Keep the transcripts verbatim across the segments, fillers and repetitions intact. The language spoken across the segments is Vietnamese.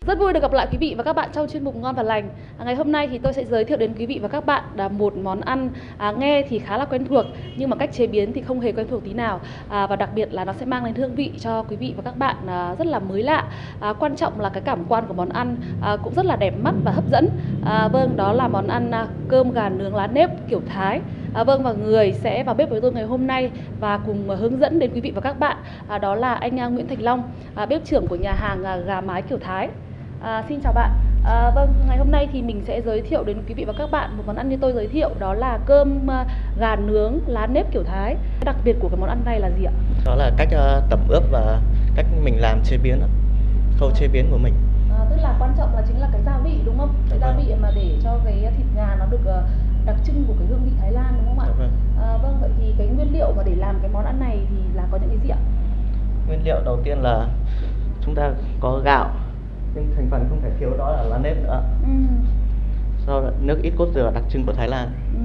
Rất vui được gặp lại quý vị và các bạn trong chuyên mục Ngon và Lành. À, ngày hôm nay thì tôi sẽ giới thiệu đến quý vị và các bạn là một món ăn à, nghe thì khá là quen thuộc nhưng mà cách chế biến thì không hề quen thuộc tí nào, à, và đặc biệt là nó sẽ mang đến hương vị cho quý vị và các bạn à, rất là mới lạ. À, quan trọng là cái cảm quan của món ăn à, cũng rất là đẹp mắt và hấp dẫn. À, vâng, đó là món ăn à, cơm gà nướng lá nếp kiểu Thái. À, vâng, và người sẽ vào bếp với tôi ngày hôm nay và cùng uh, hướng dẫn đến quý vị và các bạn à, đó là anh uh, Nguyễn Thành Long, à, bếp trưởng của nhà hàng uh, gà mái kiểu Thái. À, xin chào bạn. À, vâng, ngày hôm nay thì mình sẽ giới thiệu đến quý vị và các bạn một món ăn như tôi giới thiệu, đó là cơm uh, gà nướng lá nếp kiểu Thái. Đặc biệt của cái món ăn này là gì ạ? Đó là cách uh, tẩm ướp và cách mình làm chế biến, khâu chế biến của mình. À, tức là quan trọng là chính là cái gia vị đúng không? Cái gia vị mà để cho cái thịt gà nó được uh, đặc trưng của cái hương vị Thái Lan đúng không ạ? Vâng. À, vâng, vậy thì cái nguyên liệu mà để làm cái món ăn này thì là có những cái gì ạ? Nguyên liệu đầu tiên là chúng ta có gạo, nhưng thành phần không thể thiếu đó là lá nếp nữa. Ừ. Sau đó nước ít cốt dừa đặc trưng của Thái Lan. Ừ.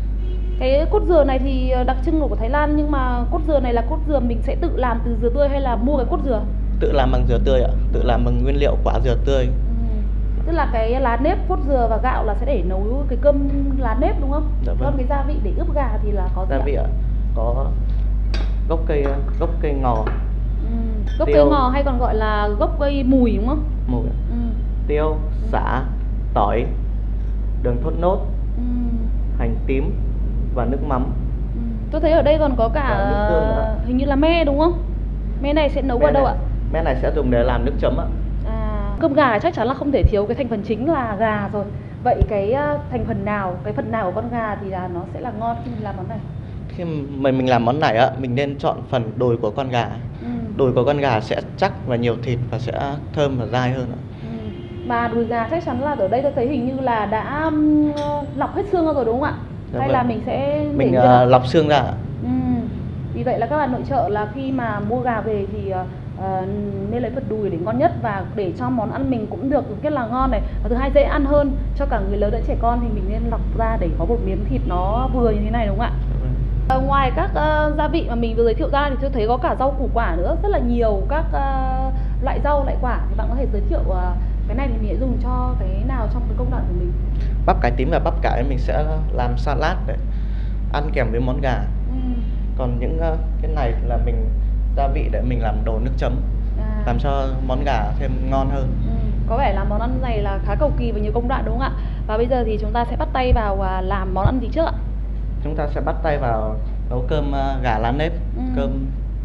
Cái cốt dừa này thì đặc trưng của Thái Lan, nhưng mà cốt dừa này là cốt dừa mình sẽ tự làm từ dừa tươi hay là mua cái cốt dừa? Tự làm bằng dừa tươi ạ, tự làm bằng nguyên liệu quả dừa tươi. Ừ. Tức là cái lá nếp, cốt dừa và gạo là sẽ để nấu cái cơm lá nếp đúng không? Dạ vâng. Còn cái gia vị để ướp gà thì là có gì Gia vị ạ? Có gốc cây gốc cây ngò. Ừ. Gốc tiêu, cây ngò hay còn gọi là gốc cây mùi đúng không? Mùi. Ừ. Tiêu, sả, tỏi, đường thốt nốt, Ừ. hành tím và nước mắm. Ừ. Tôi thấy ở đây còn có cả nước tương nữa. Hình như là me đúng không? Me này sẽ nấu me vào đâu này, ạ? Me này sẽ dùng để làm nước chấm ạ. À, cơm gà chắc chắn là không thể thiếu cái thành phần chính là gà rồi. Vậy cái thành phần nào, cái phần nào của con gà thì là nó sẽ là ngon khi mình làm món này? Khi mà mình làm món này á, mình nên chọn phần đùi của con gà. Ừ. Đùi của con gà sẽ chắc và nhiều thịt và sẽ thơm và dai hơn ạ. Ừ. Mà đùi gà chắc chắn là ở đây tôi thấy hình như là đã um, lọc hết xương ra rồi đúng không ạ? Dạ hay vâng. Là mình sẽ mình uh, lọc xương ra. Ừ. Vì vậy là các bạn nội trợ là khi mà mua gà về thì uh, nên lấy phần đùi để ngon nhất, và để cho món ăn mình cũng được rất là ngon này, và thứ hai dễ ăn hơn cho cả người lớn lẫn trẻ con thì mình nên lọc ra để có một miếng thịt nó vừa như thế này đúng không ạ? À, ngoài các uh, gia vị mà mình vừa giới thiệu ra thì tôi thấy có cả rau củ quả nữa, rất là nhiều các uh, loại rau loại quả, thì bạn có thể giới thiệu uh, cái này thì mình sẽ dùng cho cái nào trong cái công đoạn của mình? Bắp cải tím và bắp cải mình sẽ làm salad để ăn kèm với món gà. Ừ. Còn những uh, cái này là mình gia vị để mình làm đồ nước chấm, à. Làm cho món gà thêm ngon hơn. Ừ. Có vẻ là món ăn này là khá cầu kỳ và nhiều công đoạn đúng không ạ? Và bây giờ thì chúng ta sẽ bắt tay vào uh, làm món ăn gì trước ạ? Chúng ta sẽ bắt tay vào nấu cơm uh, gà lá nếp. Ừ. Cơm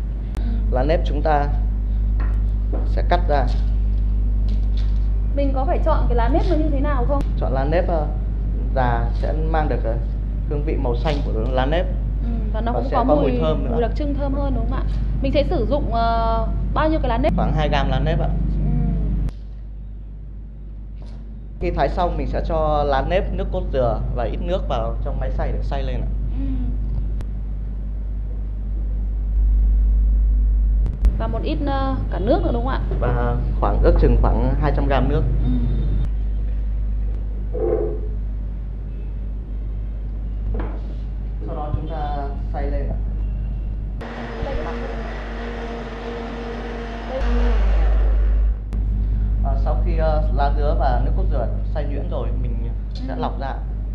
lá nếp chúng ta sẽ cắt ra. Mình có phải chọn cái lá nếp nó như thế nào không? Chọn lá nếp uh, già sẽ mang được uh, hương vị màu xanh của lá nếp. Ừ, và nó và cũng sẽ có, có mùi, mùi thơm nữa. Mùi đặc trưng thơm hơn đúng không ạ? Mình sẽ sử dụng uh, bao nhiêu cái lá nếp? Khoảng hai gam lá nếp ạ. Ừ. Khi thái xong mình sẽ cho lá nếp, nước cốt dừa và ít nước vào trong máy xay để xay lên ạ. Ừ. Và một ít uh, cả nước nữa đúng không ạ? Và khoảng ước chừng khoảng hai trăm gam nước. Ừ. Sau đó chúng ta xay lên ạ. À, sau khi uh, lá dứa và nước cốt dừa xay nhuyễn rồi, mình sẽ ừ. lọc ra.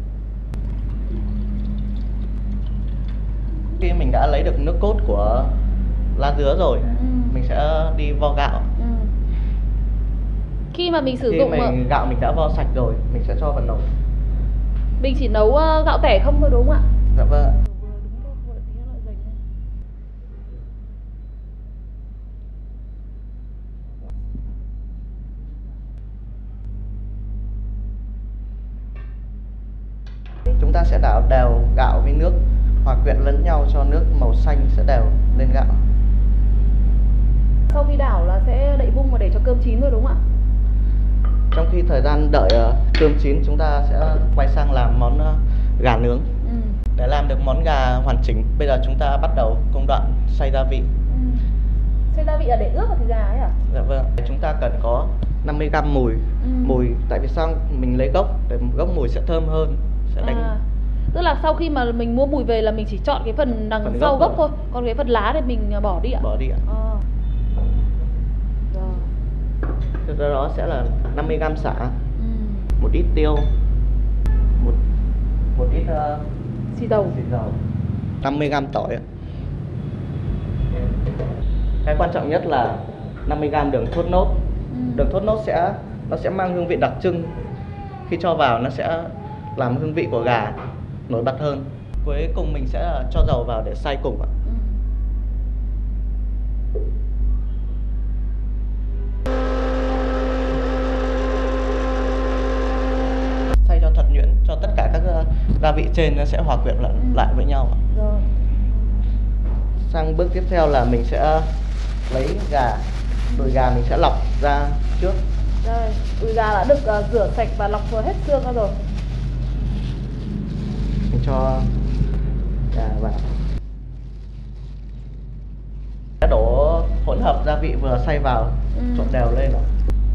Khi mình đã lấy được nước cốt của lá dứa rồi, ừ. mình sẽ đi vo gạo. Ừ. Khi mà mình sử Khi dụng mình, gạo mình đã vo sạch rồi, mình sẽ cho vào nồi. Mình chỉ nấu uh, gạo tẻ không thôi đúng không ạ? Dạ vâng ạ. Chúng ta sẽ đảo đều gạo với nước, hòa quyện lẫn nhau cho nước màu xanh sẽ đều lên gạo. Sau khi đảo là sẽ đậy vung và để cho cơm chín rồi đúng không ạ? Trong khi thời gian đợi uh, cơm chín, chúng ta sẽ quay sang làm món uh, gà nướng. Ừ. Để làm được món gà hoàn chỉnh, bây giờ chúng ta bắt đầu công đoạn xay gia vị. Ừ. Xay gia vị là để ướp vào thịt gà ấy à? Dạ vâng. Chúng ta cần có năm mươi gam mùi. Ừ. Mùi tại vì sao mình lấy gốc, để gốc mùi sẽ thơm hơn, sẽ đánh. À. Tức là sau khi mà mình mua mùi về là mình chỉ chọn cái phần đằng phần sau gốc, gốc thôi, còn cái phần lá thì mình bỏ đi ạ? Bỏ đi ạ. À. À. Rồi. Tiếp Do đó sẽ là năm mươi gam sả, ừ. một ít tiêu, một một ít uh, xì dầu, xì dầu, năm mươi gam tỏi. Cái quan trọng nhất là năm mươi gam đường thốt nốt. Ừ. Đường thốt nốt sẽ nó sẽ mang hương vị đặc trưng. Khi cho vào nó sẽ làm hương vị của gà nổi bật hơn. Cuối cùng mình sẽ cho dầu vào để xay cùng ạ. Ừ. Xay cho thật nhuyễn, cho tất cả các gia vị trên nó sẽ hòa quyện lại, ừ. lại với nhau ạ. Rồi. Sang bước tiếp theo là mình sẽ lấy gà, đùi gà mình sẽ lọc ra trước. Đây, đùi gà đã được uh, rửa sạch và lọc hết xương ra rồi. Mình cho gà vào. Đã đổ hỗn hợp gia vị vừa xay vào, ừ. trộn đều lên ạ.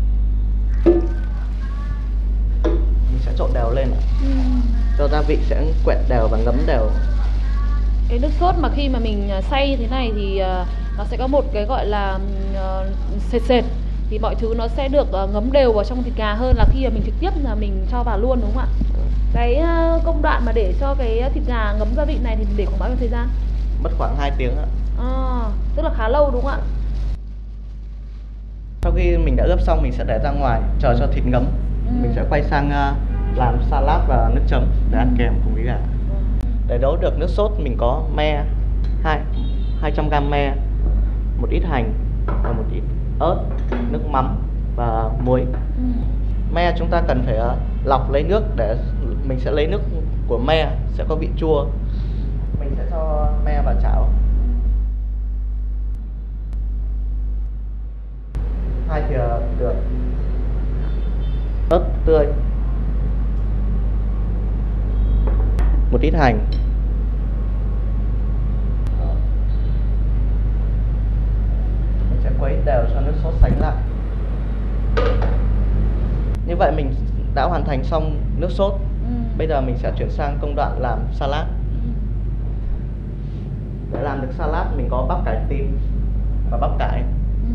Mình sẽ trộn đều lên ạ. Ừ. Cho gia vị sẽ quẹt đều và ngấm đều. Cái nước sốt mà khi mà mình xay thế này thì uh, nó sẽ có một cái gọi là uh, sệt sệt, thì mọi thứ nó sẽ được uh, ngấm đều vào trong thịt gà hơn là khi mà mình trực tiếp là mình cho vào luôn, đúng không ạ? Ừ. Cái uh, công đoạn mà để cho cái thịt gà ngấm gia vị này thì mình để khoảng bao nhiêu thời gian? Mất khoảng hai tiếng ạ. À, tức là khá lâu đúng không ạ? Sau khi mình đã ướp xong mình sẽ để ra ngoài chờ cho thịt ngấm. Ừ. Mình sẽ quay sang uh, làm salad và nước chấm để ăn kèm cùng với gà. Ừ. Để nấu được nước sốt mình có me hai trăm gam me, một ít hành và một ít ớt, ừ. nước mắm và muối. Ừ. Me chúng ta cần phải uh, lọc lấy nước để mình sẽ lấy nước của me sẽ có vị chua. Mình sẽ cho me vào chảo. Hai thìa đường, ớt tươi, một ít hành, mình sẽ quấy đều cho nước sốt sánh lại. Như vậy mình đã hoàn thành xong nước sốt. Ừ. Bây giờ mình sẽ chuyển sang công đoạn làm salad. Ừ. Để làm được salad mình có bắp cải tim và bắp cải. Ừ.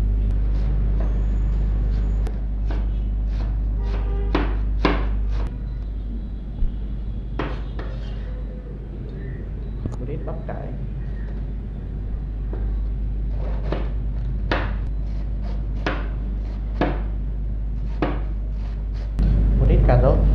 Một ít bắp cải, một ít cà rốt,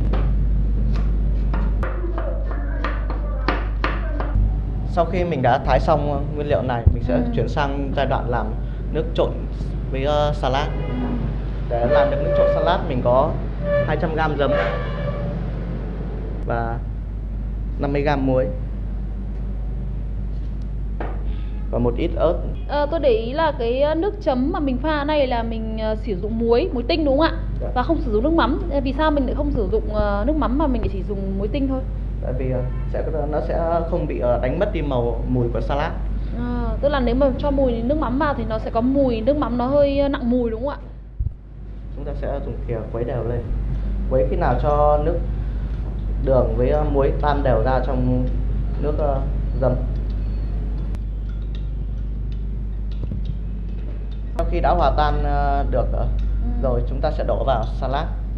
sau khi mình đã thái xong nguyên liệu này mình sẽ ừ. chuyển sang giai đoạn làm nước trộn với uh, salad. Để làm được nước trộn salad mình có hai trăm gam giấm và năm mươi gam muối và một ít ớt. À, tôi để ý là cái nước chấm mà mình pha này là mình uh, sử dụng muối, muối tinh đúng không ạ? Dạ. Và không sử dụng nước mắm. Vì sao mình lại không sử dụng uh, nước mắm mà mình lại chỉ dùng muối tinh thôi? Tại vì uh, sẽ nó sẽ không bị uh, đánh mất đi màu mùi của salad. À, tức là nếu mà cho mùi nước mắm vào thì nó sẽ có mùi nước mắm, nó hơi nặng mùi đúng không ạ? Chúng ta sẽ dùng thìa quấy đều lên. Quấy khi nào cho nước đường với uh, muối tan đều ra trong nước uh, giấm. Sau khi đã hòa tan uh, được uh, ừ. rồi chúng ta sẽ đổ vào salad. Ừ.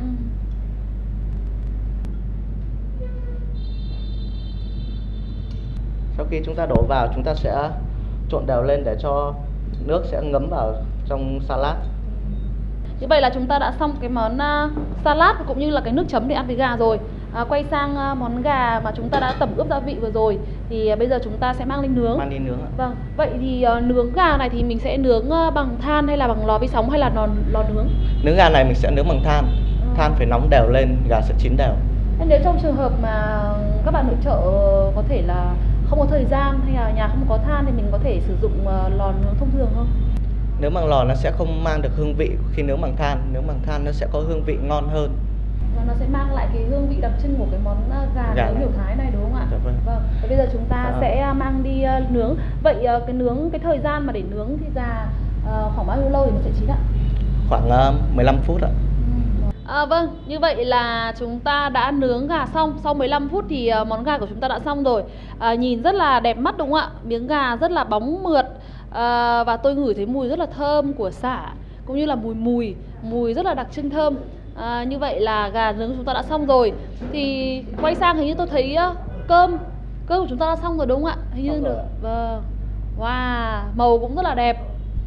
Sau khi chúng ta đổ vào chúng ta sẽ trộn đều lên để cho nước sẽ ngấm vào trong salad. Như vậy là chúng ta đã xong cái món uh, salad cũng như là cái nước chấm để ăn với gà rồi. À, quay sang uh, món gà mà chúng ta đã tẩm ướp gia vị vừa rồi thì uh, bây giờ chúng ta sẽ mang lên nướng. Mang đi nướng ạ. Vâng. Vậy thì uh, nướng gà này thì mình sẽ nướng uh, bằng than hay là bằng lò vi sóng hay là lò, lò nướng? Nướng gà này mình sẽ nướng bằng than. Ừ. Than phải nóng đều lên, gà sẽ chín đều. Nếu trong trường hợp mà các bạn nội trợ có thể là không có thời gian hay là nhà không có than thì mình có thể sử dụng uh, lò nướng thông thường không? Nướng bằng lò nó sẽ không mang được hương vị khi nướng bằng than. Nướng bằng than nó sẽ có hương vị ngon hơn. Và nó sẽ mang lại cái hương vị đặc trưng của cái món gà, gà nướng kiểu Thái này đúng không ạ? Dạ vâng. Vâng. Và bây giờ chúng ta dạ. sẽ mang đi uh, nướng. Vậy uh, cái nướng cái thời gian mà để nướng thì gà uh, khoảng bao nhiêu lâu thì nó sẽ chín ạ? Khoảng uh, mười lăm phút ạ. À, vâng, như vậy là chúng ta đã nướng gà xong. Sau mười lăm phút thì uh, món gà của chúng ta đã xong rồi. À, nhìn rất là đẹp mắt đúng không ạ? Miếng gà rất là bóng mượt. À, và tôi ngửi thấy mùi rất là thơm của sả cũng như là mùi mùi, mùi rất là đặc trưng thơm. À, như vậy là gà nướng chúng ta đã xong rồi. Thì quay sang hình như tôi thấy uh, cơm, cơm của chúng ta đã xong rồi đúng không ạ? Hình như được. Vâng. Wow, màu cũng rất là đẹp.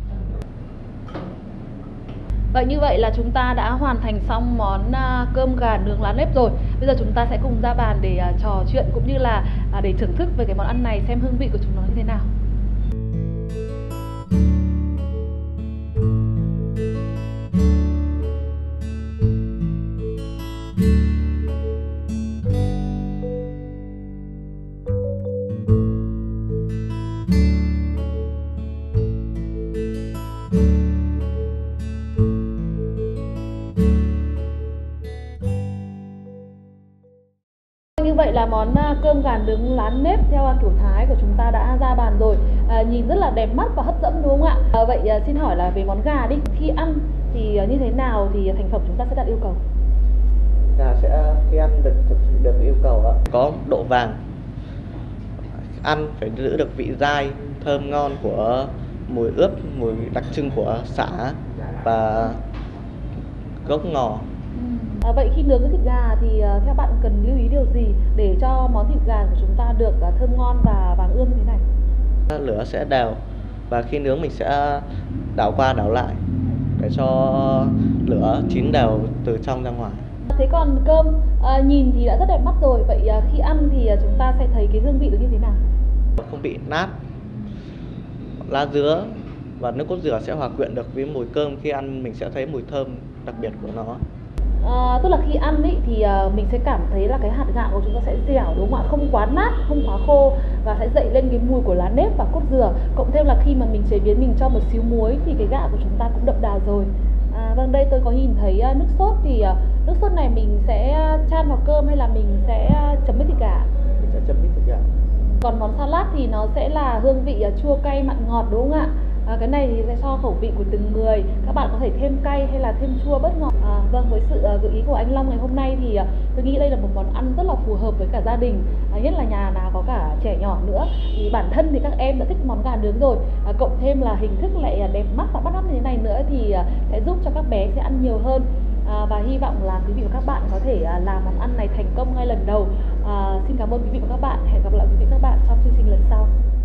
Vậy như vậy là chúng ta đã hoàn thành xong món uh, cơm gà nướng lá nếp rồi. Bây giờ chúng ta sẽ cùng ra bàn để uh, trò chuyện cũng như là uh, để thưởng thức về cái món ăn này, xem hương vị của chúng nó như thế nào. Như vậy là món cơm gà nướng lá nếp theo kiểu Thái của chúng ta đã ra bàn rồi. À, nhìn rất là đẹp mắt và hấp dẫn đúng không ạ? À, vậy à, xin hỏi là về món gà đi, khi ăn thì như thế nào thì thành phẩm chúng ta sẽ đặt yêu cầu? Gà sẽ khi ăn được được yêu cầu đó, có độ vàng, ăn phải giữ được vị dai, thơm ngon của mùi ướp, mùi đặc trưng của sả và gốc ngò. À, vậy khi nướng cái thịt gà thì uh, theo bạn cần lưu ý điều gì để cho món thịt gà của chúng ta được uh, thơm ngon và vàng ươm như thế này? Lửa sẽ đều và khi nướng mình sẽ đảo qua đảo lại để cho lửa chín đều từ trong ra ngoài. Thế còn cơm uh, nhìn thì đã rất đẹp mắt rồi, vậy uh, khi ăn thì uh, chúng ta sẽ thấy cái hương vị được như thế nào? Không bị nát, lá dứa và nước cốt dừa sẽ hòa quyện được với mùi cơm, khi ăn mình sẽ thấy mùi thơm đặc biệt của nó. À, tức là khi ăn ý, thì uh, mình sẽ cảm thấy là cái hạt gạo của chúng ta sẽ dẻo đúng không ạ? Không quá nát, không quá khô và sẽ dậy lên cái mùi của lá nếp và cốt dừa. Cộng thêm là khi mà mình chế biến mình cho một xíu muối thì cái gạo của chúng ta cũng đậm đà rồi. À, vâng, đây tôi có nhìn thấy uh, nước sốt thì uh, nước sốt này mình sẽ chan vào cơm hay là mình sẽ uh, chấm với thịt gà? Mình sẽ chấm với thịt gà. Còn món salad thì nó sẽ là hương vị uh, chua cay mặn ngọt đúng không ạ? À, cái này thì sẽ do khẩu vị của từng người, các bạn có thể thêm cay hay là thêm chua bớt ngọt. À, vâng, với sự uh, gợi ý của anh Long ngày hôm nay thì uh, tôi nghĩ đây là một món ăn rất là phù hợp với cả gia đình, à, nhất là nhà nào có cả trẻ nhỏ nữa. Thì bản thân thì các em đã thích món gà nướng rồi, à, cộng thêm là hình thức lại đẹp mắt và bắt mắt như thế này nữa thì uh, sẽ giúp cho các bé sẽ ăn nhiều hơn. À, và hy vọng là quý vị và các bạn có thể uh, làm món ăn này thành công ngay lần đầu. À, xin cảm ơn quý vị và các bạn, hẹn gặp lại quý vị và các bạn trong chương trình lần sau.